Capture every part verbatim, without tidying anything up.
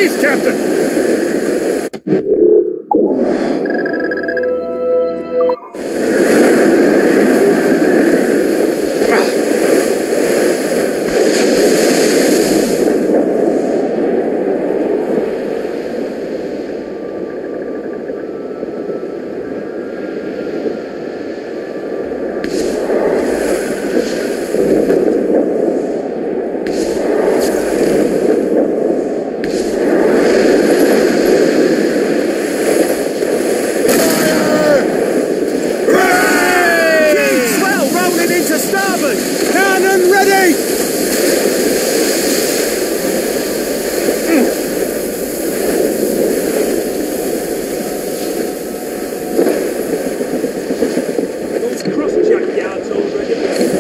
East, Captain! Cannon ready! Those crossjack yards already.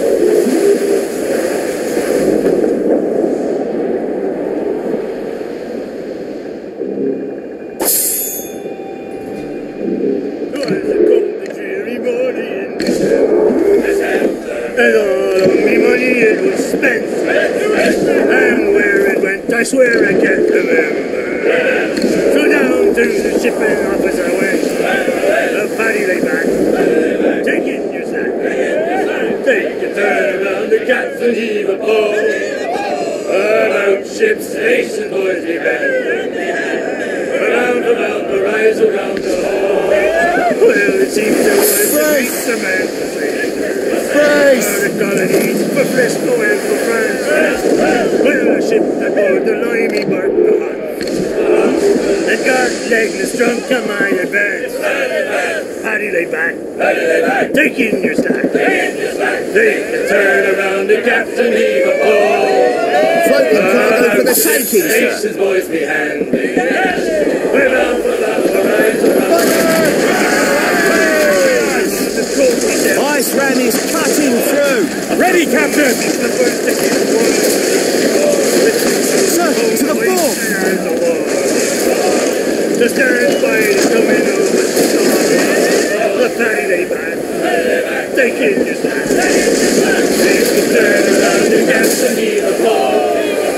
And all of me money it was spent, and where it went I swear I can't remember. So down to the shipping office I went, the paddy lay back, take in your sack, take a turn around the captain heave a pole, about ship's station boys be bent, around about the rise around the hall. Well it seems there was a great cement for the colonies, for Frisco and for France. Well, a ship that bore the limey bark the hot, that got legless drunk on my advance. Paddy lay back, take in your stack, take a turn around the captain heave a pole. Floating cargo for the taking, sir. Stations boys be handy. We're bound for love, the rise around. Ice ram is cutting through. Ready, Captain! Sir, to the fore! The stern blade is coming over the storm. The paddy lay back. Take in your stack. Take the turn around the captain heave a pole.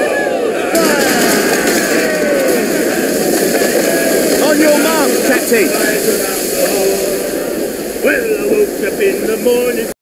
On your mark, Captain! Well, I woke up in the morning.